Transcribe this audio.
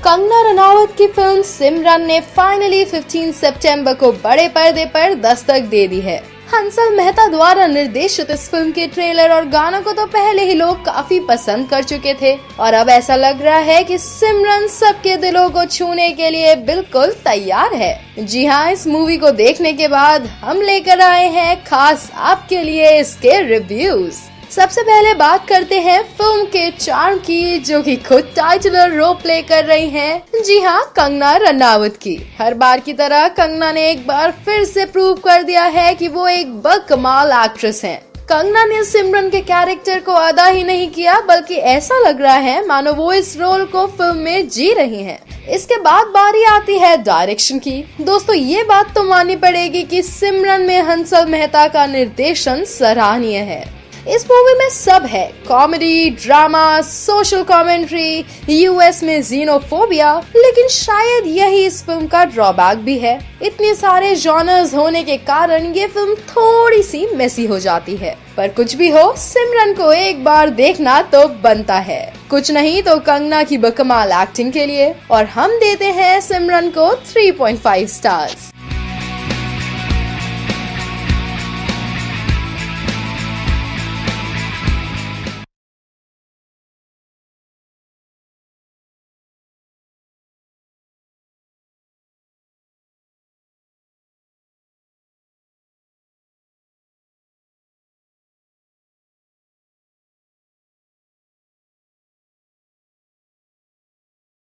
कंगना रनावत की फिल्म सिमरन ने फाइनली 15 सितंबर को बड़े पर्दे पर दस्तक दे दी है। हंसल मेहता द्वारा निर्देशित इस फिल्म के ट्रेलर और गानों को तो पहले ही लोग काफी पसंद कर चुके थे और अब ऐसा लग रहा है कि सिमरन सबके दिलों को छूने के लिए बिल्कुल तैयार है। जी हाँ, इस मूवी को देखने के बाद हम लेकर आए हैं खास आपके लिए इसके रिव्यूज। सबसे पहले बात करते हैं फिल्म के चार्म की, जो कि खुद टाइटलर रोल प्ले कर रही हैं। जी हाँ, कंगना रनावत की। हर बार की तरह कंगना ने एक बार फिर से प्रूव कर दिया है कि वो एक बकमाल एक्ट्रेस हैं। कंगना ने सिमरन के कैरेक्टर को अदा ही नहीं किया, बल्कि ऐसा लग रहा है मानो वो इस रोल को फिल्म में जी रही हैं। इसके बाद बारी आती है डायरेक्शन की। दोस्तों, ये बात तो माननी पड़ेगी कि सिमरन में हंसल मेहता का निर्देशन सराहनीय है। इस मूवी में सब है, comedy, drama, social commentary, US में जीनोफोबिया, लेकिन शायद यही इस फिल्म का ड्रॉबैक भी है। इतने सारे जॉनर्स होने के कारण ये फिल्म थोड़ी सी मेसी हो जाती है, पर कुछ भी हो, सिमरन को एक बार देखना तो बनता है। कुछ नहीं तो कंगना की बकमाल एक्टिंग के लिए। और हम देते हैं सिमरन को 3.5 स्टार्स।